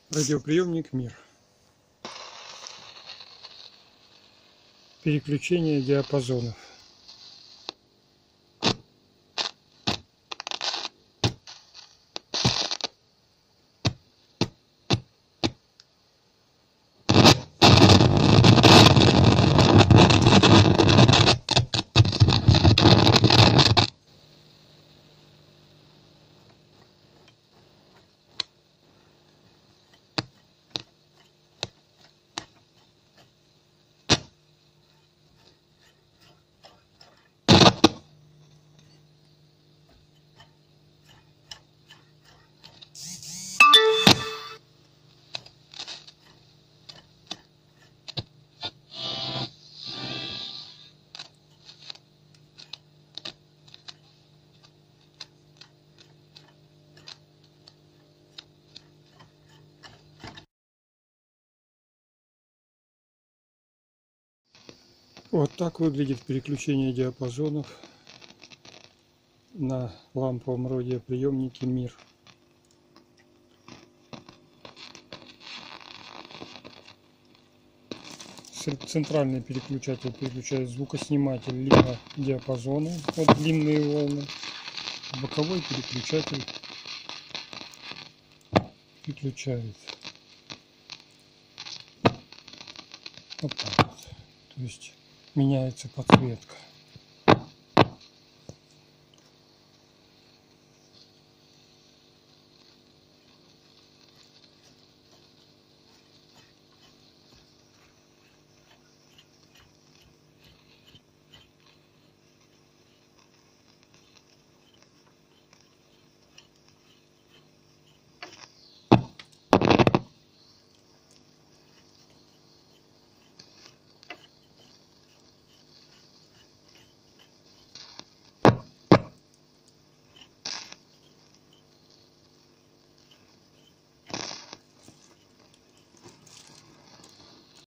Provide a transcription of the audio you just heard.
Радиоприемник «Мир». Переключение диапазонов. Вот так выглядит переключение диапазонов на ламповом радиоприемнике «Мир». Центральный переключатель переключает звукосниматель либо диапазоны под длинные волны. Боковой переключатель переключает вот так вот. То есть меняется подсветка.